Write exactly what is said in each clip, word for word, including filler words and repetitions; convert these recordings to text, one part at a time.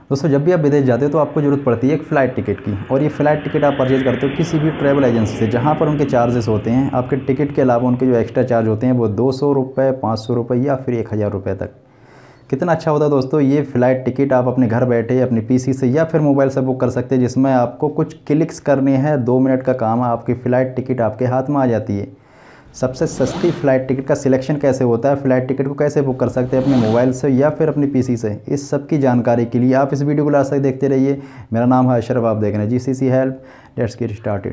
दोस्तों जब भी आप विदेश जाते हो तो आपको ज़रूरत पड़ती है एक फ़्लाइट टिकट की, और ये फ़्लाइट टिकट आप परचेज़ करते हो किसी भी ट्रैवल एजेंसी से, जहाँ पर उनके चार्जेस होते हैं आपके टिकट के अलावा उनके जो एक्स्ट्रा चार्ज होते हैं वो दो सौ रुपये, पाँच सौ रुपये या फिर एक हज़ार रुपये तक। कितना अच्छा होता है दोस्तों, ये फ़्लाइट टिकट आप अपने घर बैठे अपनी पीसी से या फिर मोबाइल से बुक कर सकते हैं, जिसमें आपको कुछ क्लिक्स करने हैं, दो मिनट का काम है, आपकी फ़्लाइट टिकट आपके हाथ में आ जाती है। सबसे सस्ती फ़्लाइट टिकट का सिलेक्शन कैसे होता है, फ़्लाइट टिकट को कैसे बुक कर सकते हैं अपने मोबाइल से या फिर अपनी पीसी से, इस सब की जानकारी के लिए आप इस वीडियो को लास्ट तक देखते रहिए। मेरा नाम है अशरफ, आप देख रहे हैं G C C help. Let's get started.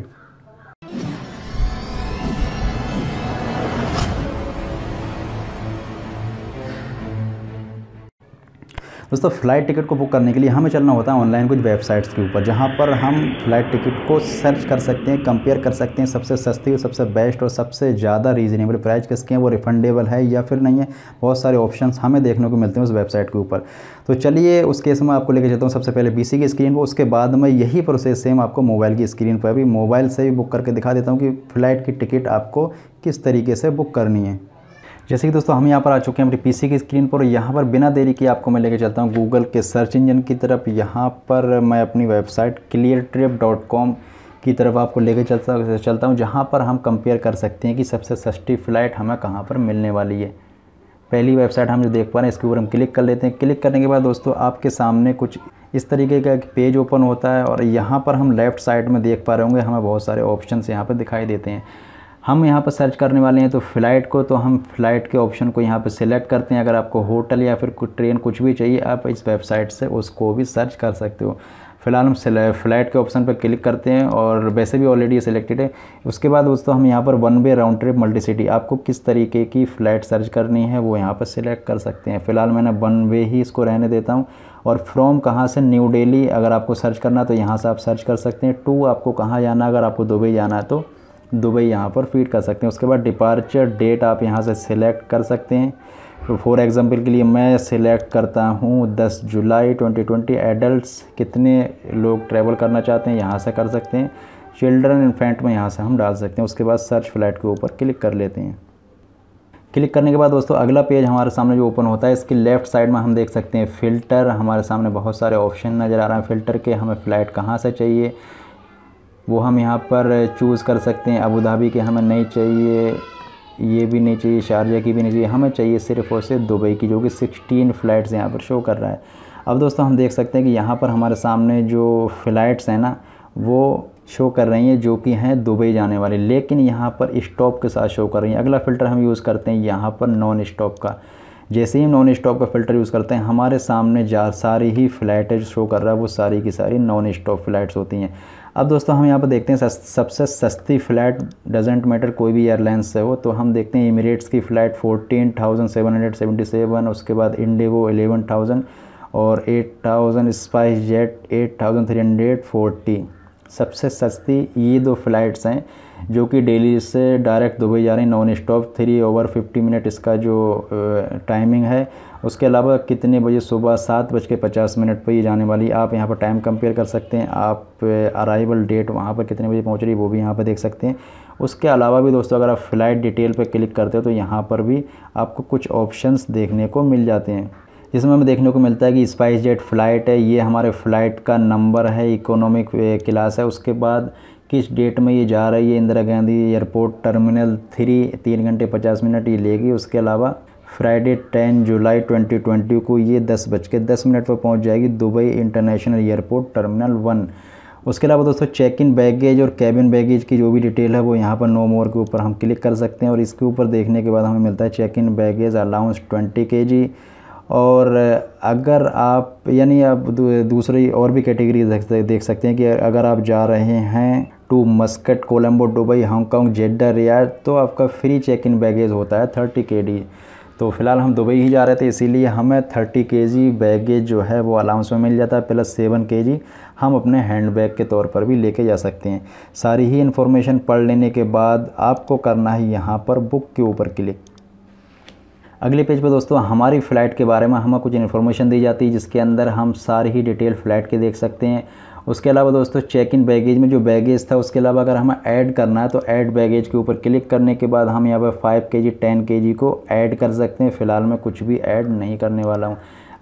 दोस्तों फ़्लाइट टिकट को बुक करने के लिए हमें चलना होता है ऑनलाइन कुछ वेबसाइट्स के ऊपर, जहां पर हम फ़्लाइट टिकट को सर्च कर सकते हैं, कंपेयर कर सकते हैं सबसे सस्ती और सबसे बेस्ट और सबसे ज़्यादा रीज़नेबल प्राइस किसके हैं, वो रिफंडेबल है या फिर नहीं है। बहुत सारे ऑप्शंस हमें देखने को मिलते हैं उस वेबसाइट के ऊपर। तो चलिए उस केस में आपको लेकर चलता हूँ सबसे पहले पीसी की स्क्रीन पर, उसके बाद में यही प्रोसेस सेम आपको मोबाइल की स्क्रीन पर भी मोबाइल से भी बुक करके दिखा देता हूँ कि फ़्लाइट की टिकट आपको किस तरीके से बुक करनी है। जैसे कि दोस्तों हम यहाँ पर आ चुके हैं अपनी पीसी की स्क्रीन पर, यहाँ पर बिना देरी के आपको मैं लेके चलता हूँ गूगल के सर्च इंजन की तरफ। यहाँ पर मैं अपनी website Cleartrip dot com की तरफ आपको लेके चलता चलता हूँ जहाँ पर हम कंपेयर कर सकते हैं कि सबसे सस्ती फ़्लाइट हमें कहाँ पर मिलने वाली है। पहली वेबसाइट हम जो देख पा रहे हैं इसके ऊपर हम क्लिक कर लेते हैं। क्लिक करने के बाद दोस्तों आपके सामने कुछ इस तरीके का एक पेज ओपन होता है, और यहाँ पर हम लेफ़्ट साइड में देख पा रहे होंगे हमें बहुत सारे ऑप्शन यहाँ पर दिखाई देते हैं। हम यहाँ पर सर्च करने वाले हैं तो फ़्लाइट को, तो हम फ़्लाइट के ऑप्शन को यहाँ पर सिलेक्ट करते हैं। अगर आपको होटल या फिर कुछ ट्रेन कुछ भी चाहिए आप इस वेबसाइट से उसको भी सर्च कर सकते हो। फ़िलहाल हम फ़्लाइट के ऑप्शन पर क्लिक करते हैं, और वैसे भी ऑलरेडी सिलेक्टेड है। उसके बाद दोस्तों हम यहाँ पर one way round trip multi city, आपको किस तरीके की फ़्लाइट सर्च करनी है वो यहाँ पर सिलेक्ट कर सकते हैं। फ़िलहाल मैंने वन वे ही इसको रहने देता हूँ। और फ्रॉम कहाँ से, न्यू दिल्ली अगर आपको सर्च करना तो यहाँ से आप सर्च कर सकते हैं। टू आपको कहाँ जाना, अगर आपको दुबई जाना है तो दुबई यहाँ पर फीड कर सकते हैं। उसके बाद डिपार्चर डेट आप यहाँ से सिलेक्ट कर सकते हैं। तो फॉर एग्जांपल के लिए मैं सिलेक्ट करता हूँ दस जुलाई ट्वेंटी ट्वेंटी। एडल्ट्स कितने लोग ट्रैवल करना चाहते हैं यहाँ से कर सकते हैं। चिल्ड्रन इन्फेंट में यहाँ से हम डाल सकते हैं। उसके बाद सर्च फ़्लाइट के ऊपर क्लिक कर लेते हैं। क्लिक करने के बाद दोस्तों अगला पेज हमारे सामने जो ओपन होता है, इसके लेफ़्ट साइड में हम देख सकते हैं फ़िल्टर। हमारे सामने बहुत सारे ऑप्शन नज़र आ रहे हैं फ़िल्टर के। हमें फ़्लाइट कहाँ से चाहिए वो हम यहाँ पर चूज़ कर सकते हैं। अबू धाबी के हमें नहीं चाहिए, ये भी नहीं चाहिए, शारजा की भी नहीं चाहिए, हमें चाहिए सिर्फ और सिर्फ दुबई की, जो कि सिक्सटीन फ़्लाइट्स यहाँ पर शो कर रहा है। अब दोस्तों हम देख सकते हैं कि यहाँ पर हमारे सामने जो फ़्लाइट्स हैं ना वो शो कर रही हैं जो कि हैं दुबई जाने वाली, लेकिन यहाँ पर स्टॉप के साथ शो कर रही हैं। अगला फ़िल्टर हम यूज़ करते हैं यहाँ पर नॉन स्टॉप का। जैसे ही नॉन स्टॉप का फ़िल्टर यूज़ करते हैं हमारे सामने जा सारी ही फ़्लाइटें शो कर रहा है वो सारी की सारी नॉन स्टॉप फ़्लाइट्स होती हैं। अब दोस्तों हम यहाँ पर देखते हैं सबसे सस्ती फ़्लाइट, डजेंट मैटर कोई भी एयरलाइंस से हो, तो हम देखते हैं एमिरेट्स की flight fourteen thousand seven hundred seventy seven, उसके बाद इंडिगो एलेवन थाउजेंड और eight thousand, SpiceJet eight thousand three hundred forty. सबसे सस्ती ये दो फ़्लाइट्स हैं जो कि दिल्ली से डायरेक्ट दुबई जा रही हैं, non stop, three over fifty minute इसका जो टाइमिंग है। उसके अलावा कितने बजे, सुबह सात बज के पचास मिनट पर ये जाने वाली, आप यहाँ पर टाइम कंपेयर कर सकते हैं। आप अराइवल डेट वहाँ पर कितने बजे पहुँच रही है वो भी यहाँ पर देख सकते हैं। उसके अलावा भी दोस्तों अगर आप फ़्लाइट डिटेल पर क्लिक करते हो तो यहाँ पर भी आपको कुछ ऑप्शंस देखने को मिल जाते हैं, जिसमें हमें देखने को मिलता है कि स्पाइस जेट फ़्लाइट है, ये हमारे फ़्लाइट का नंबर है, इकोनॉमिक क्लास है। उसके बाद किस डेट में ये जा रही है, Indira Gandhi airport terminal three, तीन घंटे पचास मिनट ये लेगी। उसके अलावा Friday ten July twenty twenty को ये दस बज के दस मिनट पर पहुँच जाएगी Dubai international airport terminal one. उसके अलावा दोस्तों चेक इन बैगेज और कैबिन बैगेज की जो भी डिटेल है वो यहाँ पर नो मोर के ऊपर हम क्लिक कर सकते हैं, और इसके ऊपर देखने के बाद हमें मिलता है check in baggage allowance twenty K G. और अगर आप यानी आप दूसरी और भी कैटेगरी देख सकते हैं कि अगर आप जा रहे हैं to Muscat, Colombo, Dubai, Hong Kong, Jeddah, Riyadh, तो आपका फ्री चेक इन बैगेज होता है थर्टी के डी। तो फ़िलहाल हम दुबई ही जा रहे थे इसीलिए हमें थर्टी के जी बैगेज जो है वो अलाउंस में मिल जाता है, प्लस सेवन के जी हम अपने हैंड बैग के तौर पर भी लेके जा सकते हैं। सारी ही इन्फॉर्मेशन पढ़ लेने के बाद आपको करना है यहाँ पर बुक के ऊपर क्लिक। अगले पेज पे दोस्तों हमारी फ़्लाइट के बारे में हमें कुछ इन्फॉर्मेशन दी जाती है, जिसके अंदर हम सारी ही डिटेल फ़्लाइट के देख सकते हैं। उसके अलावा दोस्तों चेक इन बैगेज में जो बैगेज था उसके अलावा अगर हमें ऐड करना है तो ऐड बैगेज के ऊपर क्लिक करने के बाद हम यहाँ पर फाइव के जी टेन के जी को ऐड कर सकते हैं। फ़िलहाल मैं कुछ भी ऐड नहीं करने वाला हूँ।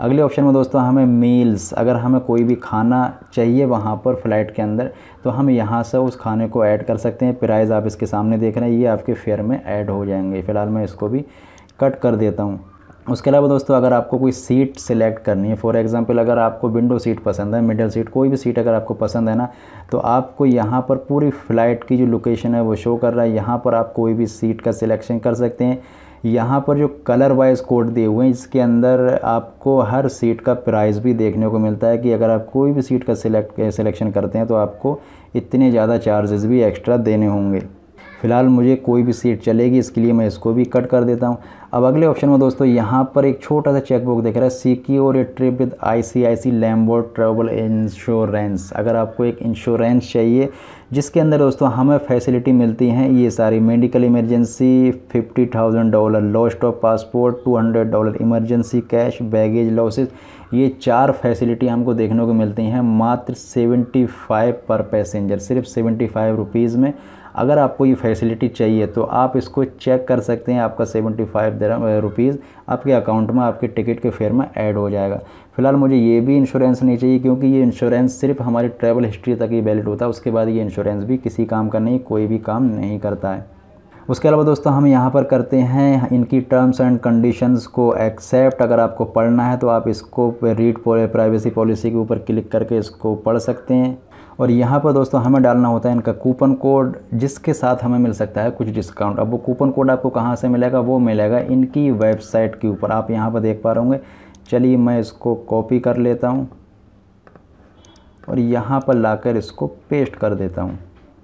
अगले ऑप्शन में दोस्तों हमें मील्स, अगर हमें कोई भी खाना चाहिए वहाँ पर फ़्लाइट के अंदर तो हम यहाँ से उस खाने को ऐड कर सकते हैं। प्राइस आप इसके सामने देख रहे हैं, ये आपके फेयर में ऐड हो जाएंगे। फ़िलहाल मैं इसको भी कट कर देता हूँ। उसके अलावा दोस्तों अगर आपको कोई सीट सेलेक्ट करनी है, फॉर एग्जांपल अगर आपको विंडो सीट पसंद है, मिडिल सीट, कोई भी सीट अगर आपको पसंद है ना, तो आपको यहाँ पर पूरी फ़्लाइट की जो लोकेशन है वो शो कर रहा है। यहाँ पर आप कोई भी सीट का सिलेक्शन कर सकते हैं। यहाँ पर जो कलर वाइज कोड दिए हुए हैं इसके अंदर आपको हर सीट का प्राइस भी देखने को मिलता है कि अगर आप कोई भी सीट का सिलेक्ट सिलेक्शन करते हैं तो आपको इतने ज़्यादा चार्जेस भी एक्स्ट्रा देने होंगे। फ़िलहाल मुझे कोई भी सीट चलेगी, इसके लिए मैं इसको भी कट कर देता हूँ। अब अगले ऑप्शन में दोस्तों यहाँ पर एक छोटा सा चेकबॉक्स दिख रहा है, secure a trip with I C I C Lombard travel insurance. अगर आपको एक इंश्योरेंस चाहिए जिसके अंदर दोस्तों हमें फैसिलिटी मिलती हैं ये सारी, medical emergency fifty thousand dollar, lost of passport two hundred dollar, emergency cash, baggage losses, ये चार फैसिलिटी हमको देखने को मिलती हैं मात्र सेवेंटी फाइव पर पैसेंजर, सिर्फ सेवेंटी फाइव रुपीज़ में। अगर आपको ये फैसिलिटी चाहिए तो आप इसको चेक कर सकते हैं, आपका सेवेंटी फाइव रुपीज़ आपके अकाउंट में आपके टिकट के फेयर में ऐड हो जाएगा। फ़िलहाल मुझे ये भी इंश्योरेंस नहीं चाहिए क्योंकि ये इंश्योरेंस सिर्फ हमारी ट्रैवल हिस्ट्री तक ही वैलिड होता है, उसके बाद ये इंश्योरेंस भी किसी काम का नहीं, कोई भी काम नहीं करता है। उसके अलावा दोस्तों हम यहाँ पर करते हैं इनकी टर्म्स एंड कंडीशंस को एक्सेप्ट। अगर आपको पढ़ना है तो आप इसको रीड प्राइवेसी पॉलिसी के ऊपर क्लिक करके इसको पढ़ सकते हैं। और यहाँ पर दोस्तों हमें डालना होता है इनका कूपन कोड जिसके साथ हमें मिल सकता है कुछ डिस्काउंट। अब वो कूपन कोड आपको कहाँ से मिलेगा, वो मिलेगा इनकी वेबसाइट के ऊपर, आप यहाँ पर देख पा रहे होंगे। चलिए मैं इसको कॉपी कर लेता हूँ और यहाँ पर लाकर इसको पेस्ट कर देता हूँ।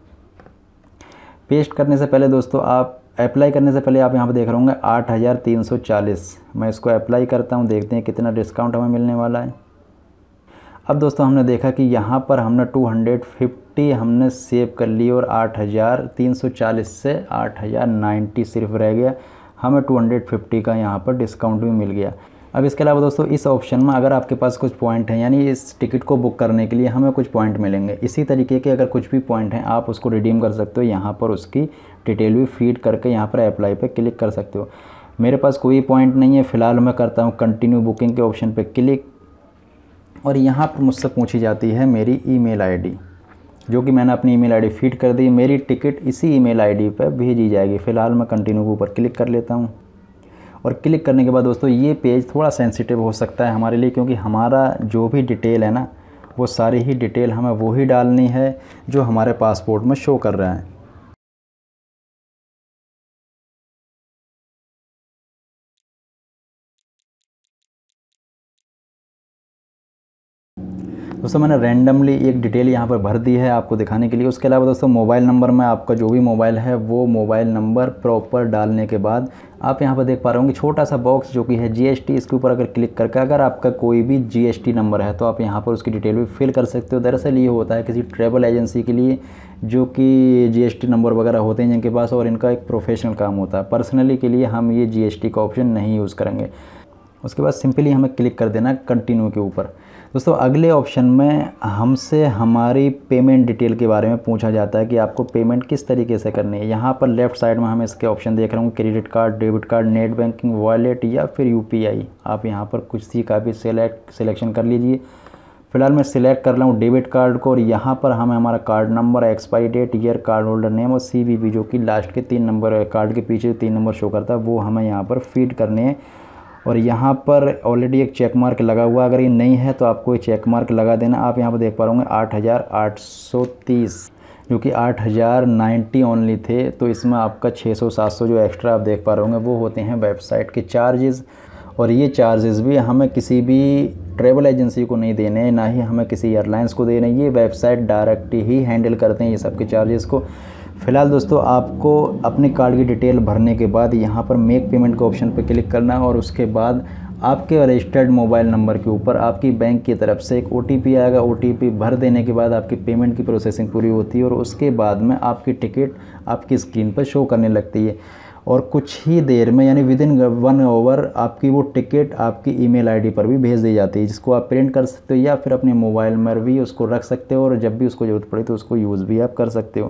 पेस्ट करने से पहले दोस्तों आप अप्लाई करने से पहले आप यहाँ पर देख रहे होंगे आठ हज़ार तीन सौ चालीस। मैं इसको अप्लाई करता हूँ, देखते हैं कितना डिस्काउंट हमें मिलने वाला है। अब दोस्तों हमने देखा कि यहाँ पर हमने टू हंड्रेड फिफ्टी हमने सेव कर ली और आठ हज़ार तीन सौ चालीस से आठ हज़ार नाइन्टी सिर्फ रह गया, हमें टू हंड्रेड फिफ्टी का यहाँ पर डिस्काउंट भी मिल गया। अब इसके अलावा दोस्तों इस ऑप्शन में अगर आपके पास कुछ पॉइंट हैं, यानी इस टिकट को बुक करने के लिए हमें कुछ पॉइंट मिलेंगे, इसी तरीके के अगर कुछ भी पॉइंट हैं आप उसको रिडीम कर सकते हो। यहाँ पर उसकी डिटेल भी फीड करके यहाँ पर अप्लाई पे क्लिक कर सकते हो। मेरे पास कोई पॉइंट नहीं है, फ़िलहाल मैं करता हूँ कंटिन्यू बुकिंग के ऑप्शन पर क्लिक और यहाँ पर मुझसे पूछी जाती है मेरी ईमेल आईडी, जो कि मैंने अपनी ईमेल आईडी फीड कर दी। मेरी टिकट इसी ईमेल आईडी पर भेजी जाएगी। फ़िलहाल मैं कंटिन्यू के ऊपर क्लिक कर लेता हूँ और क्लिक करने के बाद दोस्तों ये पेज थोड़ा सेंसिटिव हो सकता है हमारे लिए, क्योंकि हमारा जो भी डिटेल है ना वो सारी ही डिटेल हमें वो ही डालनी है जो हमारे पासपोर्ट में शो कर रहा है। दोस्तों मैंने रैंडमली एक डिटेल यहाँ पर भर दी है आपको दिखाने के लिए। उसके अलावा दोस्तों मोबाइल नंबर में आपका जो भी मोबाइल है वो मोबाइल नंबर प्रॉपर डालने के बाद आप यहाँ पर देख पा रहे होंगे छोटा सा बॉक्स जो कि है जीएसटी, इसके ऊपर अगर क्लिक करके अगर आपका कोई भी जीएसटी नंबर है तो आप यहाँ पर उसकी डिटेल भी फिल कर सकते हो। दरअसल ये होता है किसी ट्रैवल एजेंसी के लिए जो कि जीएसटी नंबर वगैरह होते हैं जिनके पास, और इनका एक प्रोफेशनल काम होता है। पर्सनली के लिए हम ये जीएसटी का ऑप्शन नहीं यूज़ करेंगे। उसके बाद सिंपली हमें क्लिक कर देना कंटिन्यू के ऊपर। दोस्तों अगले ऑप्शन में हमसे हमारी पेमेंट डिटेल के बारे में पूछा जाता है कि आपको पेमेंट किस तरीके से करनी है। यहाँ पर लेफ़्ट साइड में हम इसके ऑप्शन देख रहे हूँ, credit card, debit card, net banking, wallet या फिर यूपीआई। आप यहाँ पर कुछ सी का भी सिलेक्ट सिलेक्शन कर लीजिए। फ़िलहाल मैं सिलेक्ट कर रहा हूँ डेबिट कार्ड को और यहाँ पर हमें हमारा card number, expiry date, year, card holder name और सीवीवी जो कि लास्ट के तीन नंबर कार्ड के पीछे तीन नंबर शो करता है वो हमें यहाँ पर फीड करने हैं। और यहाँ पर ऑलरेडी एक चेक मार्क लगा हुआ, अगर ये नहीं है तो आपको ये चेक मार्क लगा देना। आप यहाँ पर देख पा रहे होंगे आठ हज़ार आठ सौ तीस जो कि आठ हज़ार नाइन्टी ओनली थे, तो इसमें आपका छः सौ सात सौ जो एक्स्ट्रा आप देख पा रहे होंगे वो होते हैं वेबसाइट के चार्जेस। और ये चार्जेस भी हमें किसी भी ट्रैवल एजेंसी को नहीं देने हैं, ना ही हमें किसी एयरलाइंस को देने, ये वेबसाइट डायरेक्ट ही हैंडल करते हैं ये सब के चार्जेस को। फ़िलहाल दोस्तों आपको अपने कार्ड की डिटेल भरने के बाद यहाँ पर मेक पेमेंट के ऑप्शन पर क्लिक करना है और उसके बाद आपके रजिस्टर्ड मोबाइल नंबर के ऊपर आपकी बैंक की तरफ से एक ओटीपी आएगा। ओटीपी भर देने के बाद आपकी पेमेंट की प्रोसेसिंग पूरी होती है और उसके बाद में आपकी टिकट आपकी स्क्रीन पर शो करने लगती है और कुछ ही देर में यानी विद इन वन आवर आपकी वो टिकट आपकी ईमेल आईडी पर भी भेज दी जाती है, जिसको आप प्रिंट कर सकते हो या फिर अपने मोबाइल में भी उसको रख सकते हो और जब भी उसको ज़रूरत पड़े तो उसको यूज़ भी आप कर सकते हो।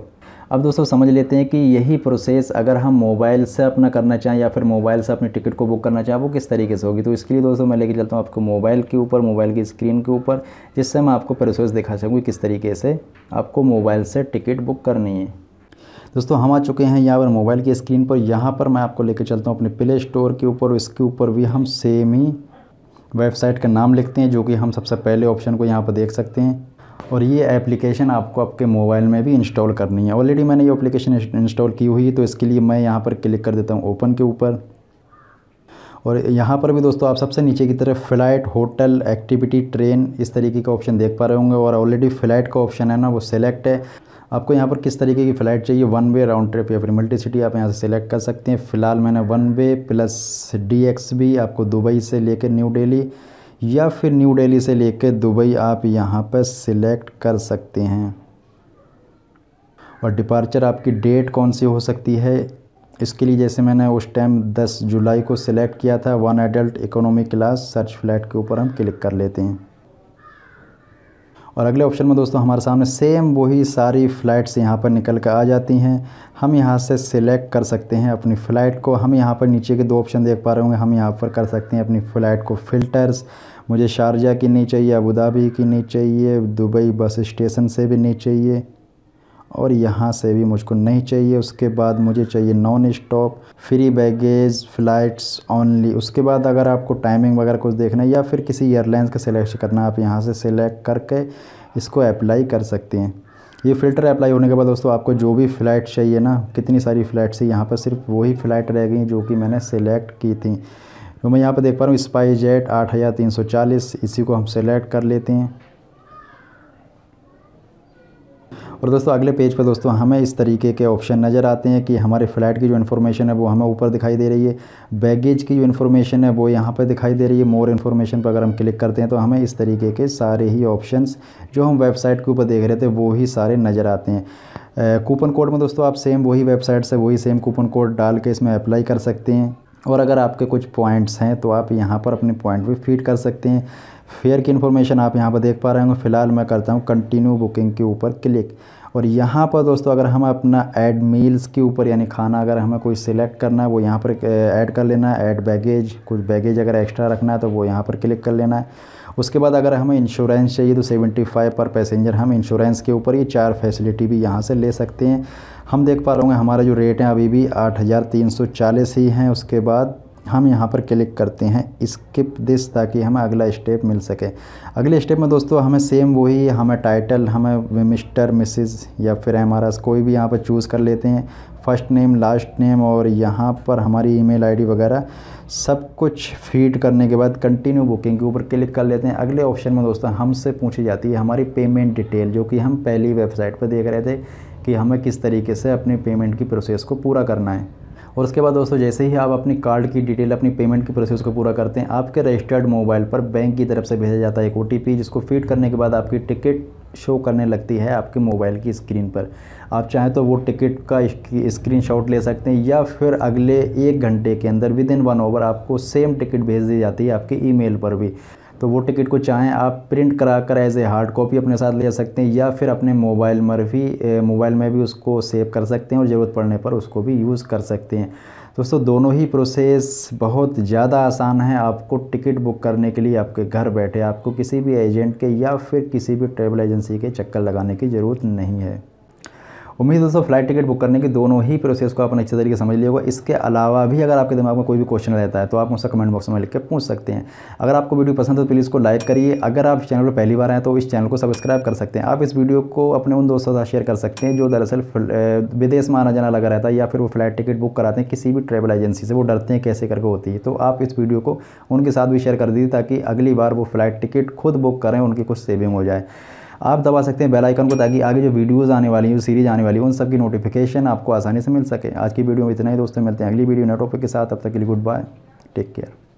अब दोस्तों समझ लेते हैं कि यही प्रोसेस अगर हम मोबाइल से अपना करना चाहें या फिर मोबाइल से अपनी टिकट को बुक करना चाहें वो किस तरीके से होगी। तो इसके लिए दोस्तों मैं लेके चलता हूँ आपको मोबाइल के ऊपर, मोबाइल की स्क्रीन के ऊपर, जिससे मैं आपको प्रोसेस दिखा सकूँ किस तरीके से आपको मोबाइल से टिकट बुक करनी है। दोस्तों हम आ चुके हैं यहाँ पर मोबाइल की स्क्रीन पर। यहाँ पर मैं आपको लेके चलता हूँ अपने प्ले स्टोर के ऊपर। इसके ऊपर भी हम सेम ही वेबसाइट का नाम लिखते हैं, जो कि हम सबसे पहले ऑप्शन को यहाँ पर देख सकते हैं। और ये एप्लीकेशन आपको आपके मोबाइल में भी इंस्टॉल करनी है। ऑलरेडी मैंने ये एप्लीकेशन इंस्टॉल की हुई है, तो इसके लिए मैं यहाँ पर क्लिक कर देता हूँ ओपन के ऊपर। और यहाँ पर भी दोस्तों आप सबसे नीचे की तरफ फ़्लाइट, होटल, एक्टिविटी, ट्रेन इस तरीके का ऑप्शन देख पा रहे होंगे। और ऑलरेडी फ़्लाइट का ऑप्शन है ना वो सिलेक्ट है। आपको यहाँ पर किस तरीके की फ़्लाइट चाहिए, वन वे, राउंड ट्रिप या फिर मल्टी सिटी, आप यहाँ से सिलेक्ट कर सकते हैं। फ़िलहाल मैंने one way plus D X B आपको दुबई से लेकर न्यू दिल्ली या फिर न्यू दिल्ली से लेकर दुबई आप यहाँ पर सिलेक्ट कर सकते हैं। और डिपार्चर आपकी डेट कौन सी हो सकती है, इसके लिए जैसे मैंने उस टाइम दस जुलाई को सिलेक्ट किया था, one adult economy class, search flight के ऊपर हम क्लिक कर लेते हैं। और अगले ऑप्शन में दोस्तों हमारे सामने सेम वही सारी फ़्लाइट्स यहाँ पर निकल कर आ जाती हैं। हम यहाँ से सिलेक्ट कर सकते हैं अपनी फ़्लाइट को। हम यहाँ पर नीचे के दो ऑप्शन देख पा रहे होंगे, हम यहाँ पर कर सकते हैं अपनी फ़्लाइट को फ़िल्टर्स। मुझे शारजा की नहीं चाहिए, अबू धाबी की नहीं चाहिए, दुबई बस स्टेशन से भी नहीं चाहिए, और यहाँ से भी मुझको नहीं चाहिए। उसके बाद मुझे चाहिए non stop, free baggage, flights only. उसके बाद अगर आपको टाइमिंग वगैरह कुछ देखना है या फिर किसी एयरलाइंस का सिलेक्शन करना, आप यहाँ से सिलेक्ट करके इसको अप्लाई कर सकते हैं। ये फ़िल्टर अप्लाई होने के बाद दोस्तों आपको जो भी फ़्लाइट चाहिए ना, कितनी सारी फ़्लाइट्स है, यहाँ पर सिर्फ वही फ़्लाइट रह गई जो कि मैंने सेलेक्ट की थी। तो मैं यहाँ पर देख पा रहा हूँ स्पाइस जेट आठ हज़ार तीन सौ चालीस, इसी को हम सेलेक्ट कर लेते हैं। और दोस्तों अगले पेज पर दोस्तों हमें इस तरीके के ऑप्शन नज़र आते हैं कि हमारे फ़्लाइट की जो इन्फॉर्मेशन है वो हमें ऊपर दिखाई दे रही है, बैगेज की जो इन्फॉर्मेशन है वो यहाँ पर दिखाई दे रही है। मोर इन्फॉर्मेशन पर अगर हम क्लिक करते हैं तो हमें इस तरीके के सारे ही ऑप्शंस जो हम वेबसाइट के ऊपर देख रहे थे वो ही सारे नज़र आते हैं। कूपन कोड में दोस्तों आप सेम वही वेबसाइट से वही सेम कूपन कोड डाल के इसमें अप्लाई कर सकते हैं। और अगर आपके कुछ पॉइंट्स हैं तो आप यहाँ पर अपने पॉइंट भी फीड कर सकते हैं। फेयर की इन्फॉर्मेशन आप यहाँ पर देख पा रहे होंगे। फ़िलहाल मैं करता हूँ कंटिन्यू बुकिंग के ऊपर क्लिक। और यहाँ पर दोस्तों अगर हम अपना ऐड मील्स के ऊपर यानी खाना अगर हमें कोई सिलेक्ट करना है वो यहाँ पर ऐड कर लेना है। ऐड बैगेज, कुछ बैगेज अगर एक्स्ट्रा रखना है तो वो यहाँ पर क्लिक कर लेना है। उसके बाद अगर हमें इंश्योरेंस चाहिए तो पचहत्तर पर पैसेंजर हम इंश्योरेंस के ऊपर ये चार फैसिलिटी भी यहाँ से ले सकते हैं। हम देख पा रहे होंगे हमारा जो रेट है अभी भी आठ हज़ार तीन सौ चालीस ही हैं। उसके बाद हम यहाँ पर क्लिक करते हैं स्किप दिस, ताकि हमें अगला स्टेप मिल सके। अगले स्टेप में दोस्तों हमें सेम वही, हमें टाइटल, हमें मिस्टर, मिसेस या फिर एम आर एस कोई भी यहाँ पर चूज़ कर लेते हैं। फ़र्स्ट नेम, लास्ट नेम, और यहाँ पर हमारी ईमेल आईडी वगैरह सब कुछ फीड करने के बाद कंटिन्यू बुकिंग के ऊपर क्लिक कर लेते हैं। अगले ऑप्शन में दोस्तों हमसे पूछी जाती है हमारी पेमेंट डिटेल, जो कि हम पहली वेबसाइट पर देख रहे थे कि हमें किस तरीके से अपनी पेमेंट की प्रोसेस को पूरा करना है। और उसके बाद दोस्तों जैसे ही आप अपनी कार्ड की डिटेल, अपनी पेमेंट की प्रोसेस को पूरा करते हैं, आपके रजिस्टर्ड मोबाइल पर बैंक की तरफ से भेजा जाता है एक ओ टी पी, जिसको फीड करने के बाद आपकी टिकट शो करने लगती है आपके मोबाइल की स्क्रीन पर। आप चाहें तो वो टिकट का स्क्रीनशॉट ले सकते हैं या फिर अगले एक घंटे के अंदर विद इन वन आवर आपको सेम टिकट भेज दी जाती है आपके ईमेल पर भी। तो वो टिकट को चाहें आप प्रिंट करा कर एज ए हार्ड कॉपी अपने साथ ले सकते हैं या फिर अपने मोबाइल में भी मोबाइल में भी उसको सेव कर सकते हैं और ज़रूरत पड़ने पर उसको भी यूज़ कर सकते हैं। दोस्तों दोनों ही प्रोसेस बहुत ज़्यादा आसान है। आपको टिकट बुक करने के लिए आपके घर बैठे आपको किसी भी एजेंट के या फिर किसी भी ट्रैवल एजेंसी के चक्कर लगाने की ज़रूरत नहीं है। उम्मीद है दोस्तों फ़्लाइट टिकट बुक करने की दोनों ही प्रोसेस को आपने अच्छे तरीके से समझ लिया होगा। इसके अलावा भी अगर आपके दिमाग में कोई भी क्वेश्चन रहता है तो आप मुझसे कमेंट बॉक्स में लिख के पूछ सकते हैं। अगर आपको वीडियो पसंद है तो प्लीज़ इसको लाइक करिए। अगर आप चैनल पर पहली बार आए तो इस चैनल को सब्सक्राइब कर सकते हैं। आप इस वीडियो को अपने उन दोस्तों के साथ शेयर कर सकते हैं जो दरअसल विदेश में आना जाना लगा रहता है या फिर वो फ़्लाइट टिकट बुक कराते हैं किसी भी ट्रैवल एजेंसी से, वो डरते हैं कैसे करके होती है। तो आप इस वीडियो को उनके साथ भी शेयर कर दीजिए ताकि अगली बार वो फ़्लाइट टिकट खुद बुक करें, उनकी कुछ सेविंग हो जाए। आप दबा सकते हैं बेल आइकन को ताकि आगे जो वीडियोस आने वाली हैं, जो सीरीज़ आने वाली है, उन सब की नोटिफिकेशन आपको आसानी से मिल सके। आज की वीडियो में इतना ही दोस्तों, मिलते हैं अगली वीडियो नए टॉपिक के साथ। तब तक के लिए गुड बाय, टेक केयर।